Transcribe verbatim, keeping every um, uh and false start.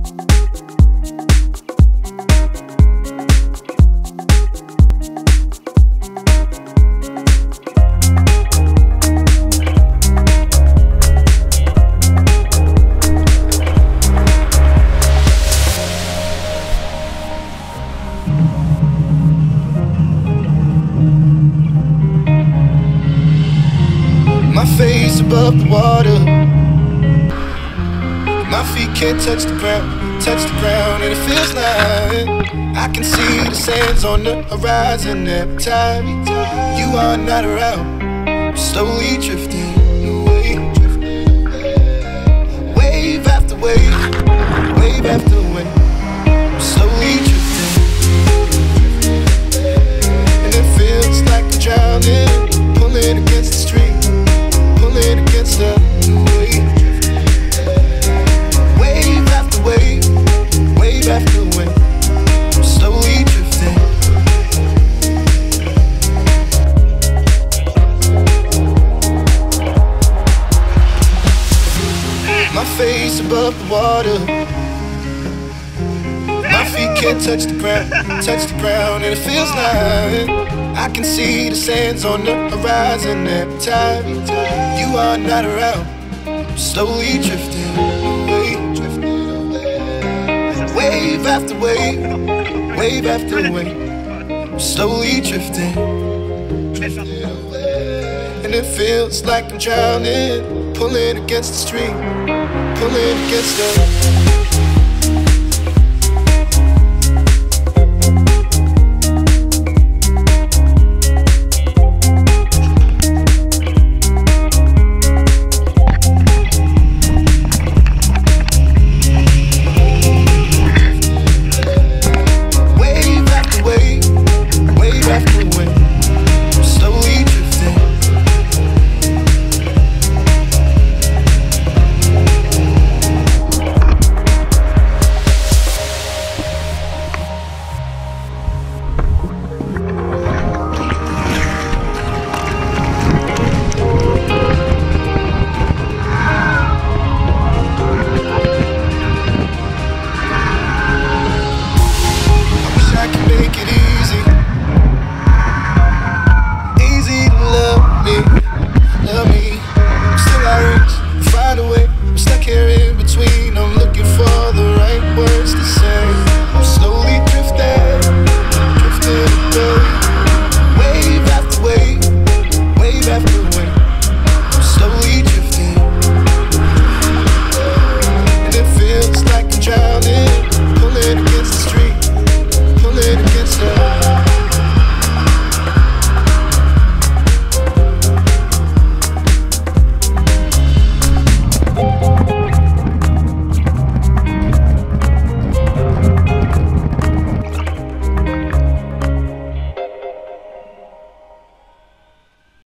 My face above the water, my feet can't touch the ground, touch the ground, and it feels like I can see the sands on the horizon every time you are not around. I'm slowly drifting away, wave after wave, wave after wave. I'm slowly drifting, and it feels like I'm drowning, pulling against the stream, pulling against the wave. Wave after wave, wave after wave. I'm slowly drifting. My face above the water, my feet can't touch the ground, touch the ground, and it feels like I can see the sands on the horizon every time you are not around. I'm slowly drifting away, drifting away. Wave after wave, wave after wave. I'm slowly drifting, drifting away. And it feels like I'm drowning, pulling against the stream, pulling against the